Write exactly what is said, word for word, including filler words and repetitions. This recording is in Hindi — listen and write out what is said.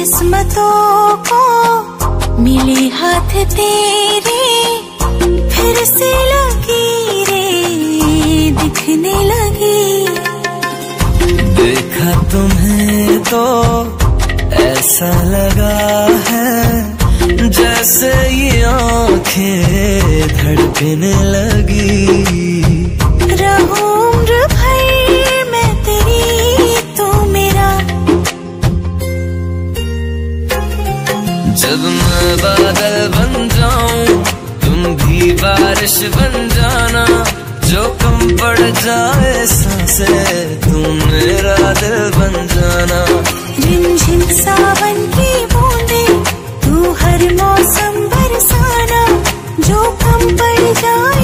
किस्मतों को मिले हाथ तेरे, फिर से लकीरें दिखने लगी। देखा तुम्हें तो ऐसा लगा है जैसे ये आंखें धड़कने लगी। रहूं उम्र भर मैं तेरी, तू मेरा। जब मैं बादल बन जाऊं तुम भी बारिश बन जाना, जो कम पड़ जाए सांसें तुम मेरा दिल बन जाना। रिमझिम सावन की बूंदे तू हर मौसम बरसाना, जो कम पड़ जाए